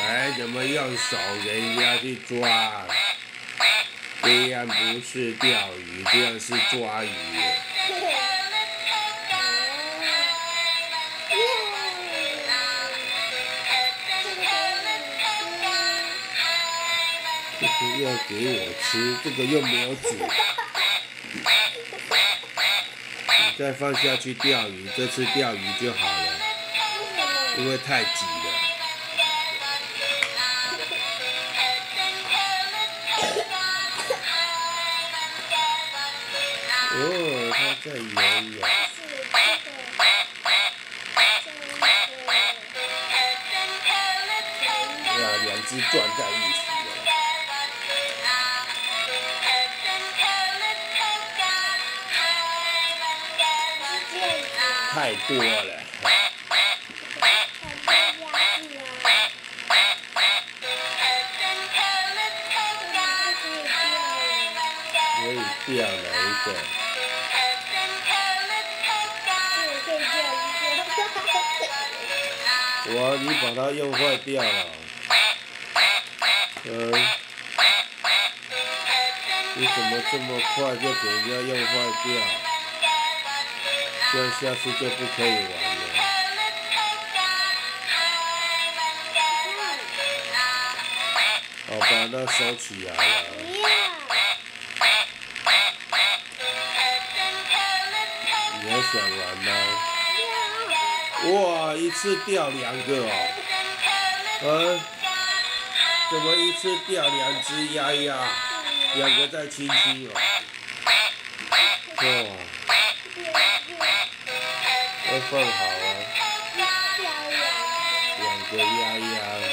哎，怎么用手给人家去抓？这样不是钓鱼，这样是抓鱼。这个要给我吃，这个又没有煮。你再放下去钓鱼，这次钓鱼就好了，因为太挤了。哦，它在游泳。哇，两只撞在一起了。太多了。可以钓哪一个？哇，你把它用坏掉了。你怎么这么快就给人家用坏掉？这样下次就不可以玩了。好，把它收起来了。你还想玩吗？哇，一次钓2个哦。怎么一次钓2只鸭鸭，2个在亲亲哦。哇，要放好啊。2个鸭鸭。